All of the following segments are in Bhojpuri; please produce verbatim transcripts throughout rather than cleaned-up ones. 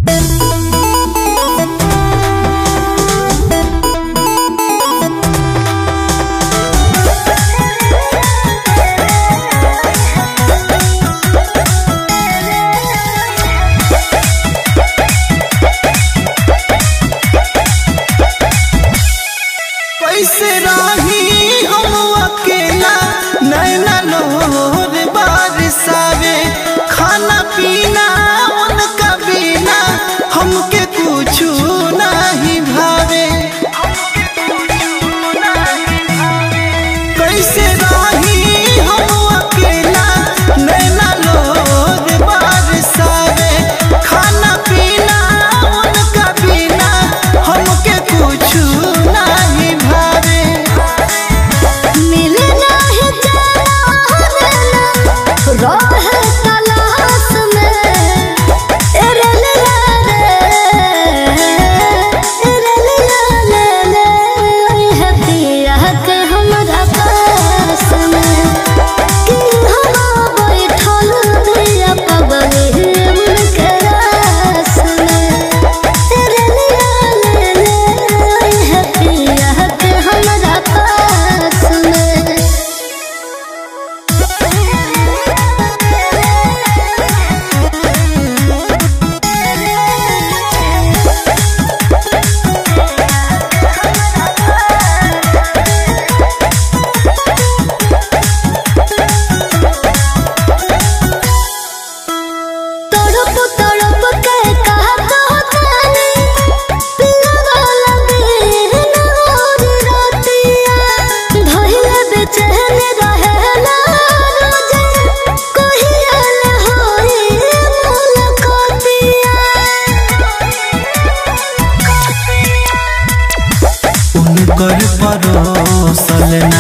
परोसलना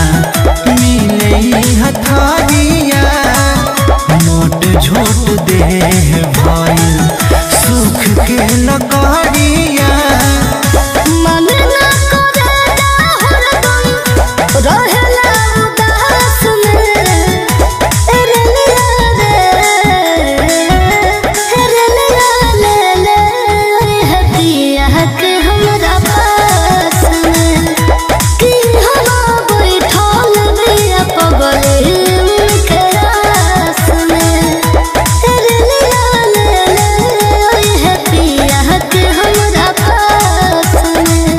मिले हथारिया मोट झोट देह भइल सुख के लकड़िया मन ना करे हरदम रहेला उदास में एरलिया रे एरलिया ले ले हदिया के हमरा पास में कि हम बैठल बिया पगले उनके रास में एरलिया ले ले हदिया के हमरा पास में।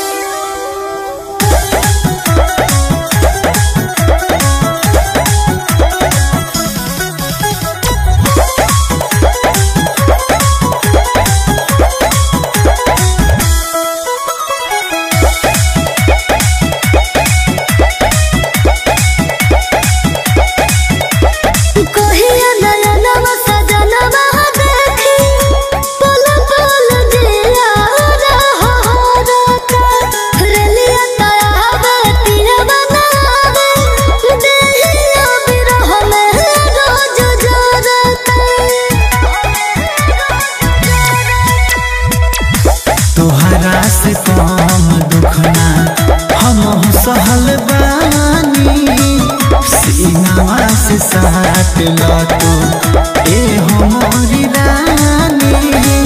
कहिया नयनवा सजनवा देखी पल पल दिया रहरता रेलिया तयावे पिया बनावे देहिया बिरह में रोज जरता तोहरा से कम दुखना हम सहल बानी सीनावा से साट ला तो ए हमारी रानी।